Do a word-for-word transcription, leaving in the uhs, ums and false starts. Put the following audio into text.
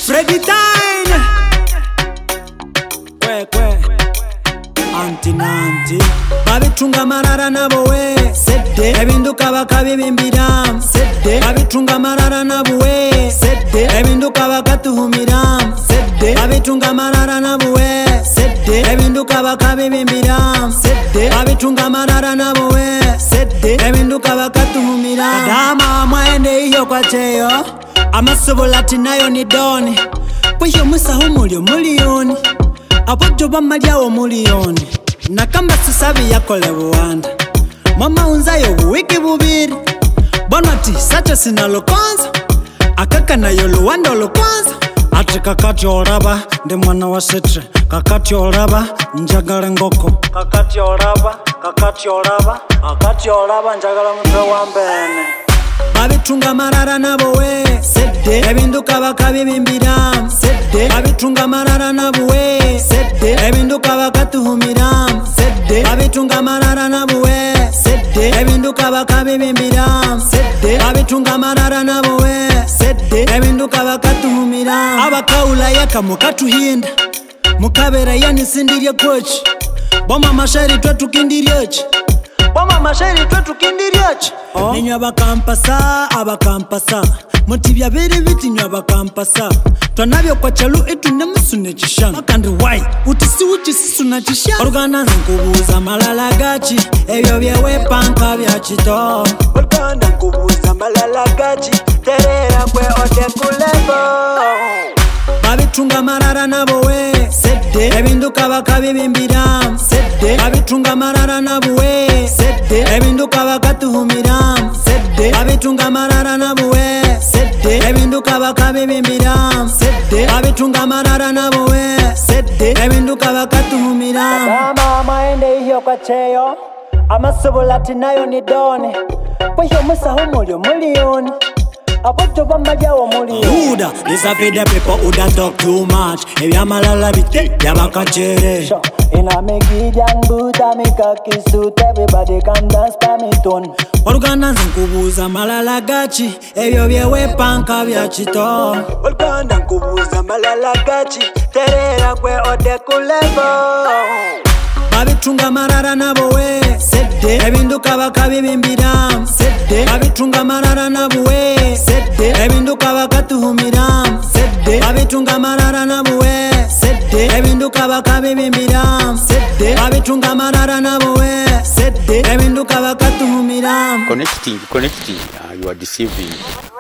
Freddy Tinny. Kwe kwe Anti nanti babitunga marara nabo we Sede ebinduka bakabibimbira Sede babitunga marara nabo we Sede ebinduka bakatuhumira Sede babitunga marara nabo we Sede ebinduka bakabibimbira Sede babitunga marara nabo we Sede ebinduka bakatuhumira Adama mwaende iyo kwa cheyo amasobolati nayo ni doni Pwisho musa humulio mulioni Abojoba malyawo muliyoni Nakamba susabi yakole buwanda Mama unzayo buwiki bubiri Bonati sacha sinalokonza Akaka na yolu wando lukonza Ati kakati oraba Ndi mwana wa sitre Kakati oraba Njagale ngoko Kakati oraba Kakati oraba Kakati oraba Njagale mpe wambene babitunga marara nabo we Sede ebinduka bakabibimbira Sede babitunga marara nabo we Sede ebinduka bakatuhumira Sede babitunga marara nabo we Sede ebinduka bakabibimbira Sede babitunga marara nabo we Sede ebinduka bakatuhumira abakaula yaka mukatuhinda mukabera yani sindirye kochi boma mashari twetukindiryechi Boma mashari twetu kindiryachi oh. Ninywa bakampasa, abakampasa Mutibya biri biti nywa bakampasa Twanabyo kwa chalu etu nemusune chishanga Makandi wai, utisi uchisi suna chishanga Organa nkubuza malala gachi Ebyo byewe panka bya chito Organa nkubuza malala gachi Terera kwe ode kulebo babitunga marara nabo we Sede ebinduka bakabibimbira Sede babitunga marara nabo we Sede ebinduka bakatuhumira Sede babitunga marara nabo we Sede ebinduka bakabibimbira Sede babitunga marara nabo we Sede ebinduka bakatuhumira Mama maende iyo kwa cheyo amasobolati nayo ni doni Pwisho musa humulio mulioni Abojoba malyawo muliyoni Huda, this a feed the people who da talk too much Ebya malala bite, yabakachere Ina megidyan buta mikakisut Everybody come dance pa mi ton Organa nkubuza malala gachi Ebyo byewe panka bya chito Organa nkubuza malala gachi Terera kwe ode kulebo babitunga marara nabo we Sede ebinduka bakabibimbira Sede babitunga marara nabo we Sede ebinduka bakatuhumira Sede babitunga marara nabo we Sede ebinduka bakabibimbira Sede babitunga marara nabo we Sede ebinduka bakatuhumira Connecting, connecting, uh, you are deceiving